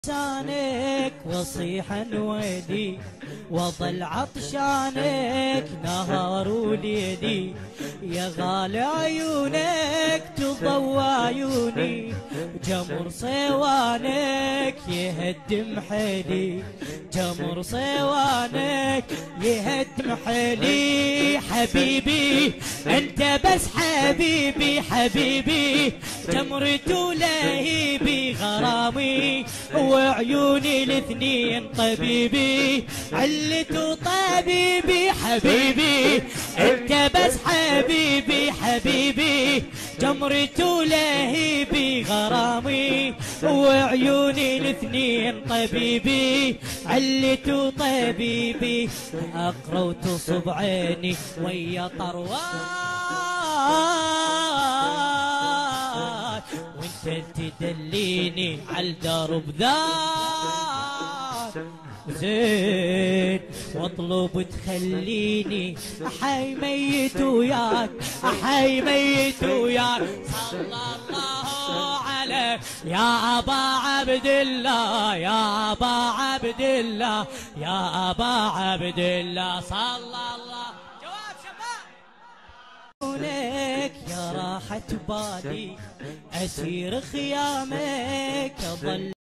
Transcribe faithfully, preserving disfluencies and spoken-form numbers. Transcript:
لسانك وصيحا ودي وظل عطشانك نهار وليدي يا غالي عيونك تضوى عيوني جمر صيوانك يهدم حيلي جمر صيوانك يهدم حيلي حبيبي انت بس حبيبي حبيبي جمرة لهيبي غرامي وعيوني الاثنين طبيبي علته طبيبي حبيبي انت بس حبيبي حبيبي جمرة لهيبي غرامي وعيوني الاثنين طبيبي علته طبيبي اقروت صبعيني ويا طروات وانت تدليني عالدرب ذاك زين واطلب تخليني احي ميت وياك احي ميت وياك صلى الله عليك يا ابا عبد الله يا ابا عبد الله يا ابا عبد الله صلى الله. جواب شباب لك يا راحة بالي اسير خيامك اظل